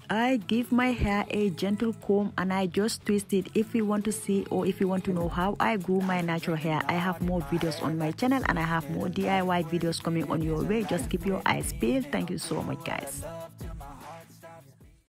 I give my hair a gentle comb and I just twist it. If you want to see or if you want to know how I grew my natural hair, I have more videos on my channel and I have more DIY videos coming on your way. Just keep your eyes peeled. Thank you so much, guys.